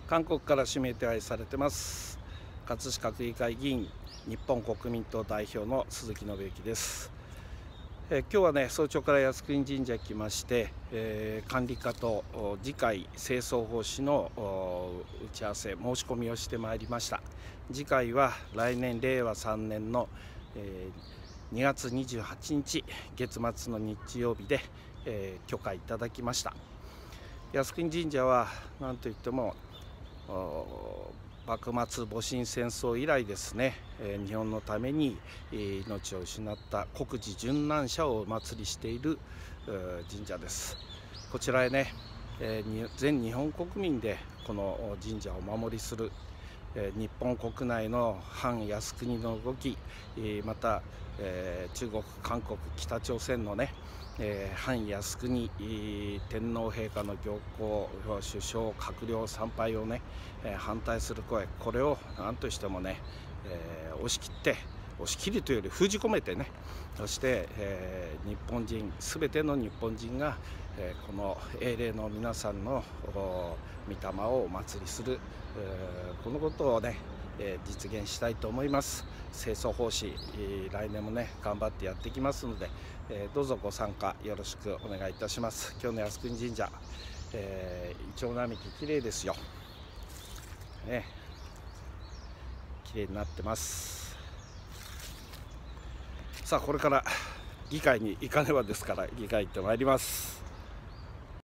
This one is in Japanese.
韓国から指名手配されてます葛飾区議会議員日本国民党代表の鈴木信之です。今日はね、早朝から靖国神社来まして、管理課と次回清掃奉仕の打ち合わせ申し込みをしてまいりました。次回は来年令和3年の、2月28日月末の日曜日で、許可いただきました。靖国神社は何といっても幕末戊辰戦争以来ですね、日本のために命を失った国事殉難者をお祭りしている神社です。こちらへね、全日本国民でこの神社をお守りする日本国内の反靖国の動き、また中国、韓国、北朝鮮のね反靖国天皇陛下の行幸、首相、閣僚参拝をね反対する声、これを何としてもね押し切るというより封じ込めてね、そして、日本人全ての日本人が、この英霊の皆さんの御霊をお祭りする、このことをね実現したいと思います。清掃奉仕、来年もね頑張ってやっていきますので、どうぞご参加よろしくお願いいたします。今日の靖国神社、イチョウ並木綺麗ですよね、綺麗になってます。さあこれから議会に行かねばですから、議会行ってまいります。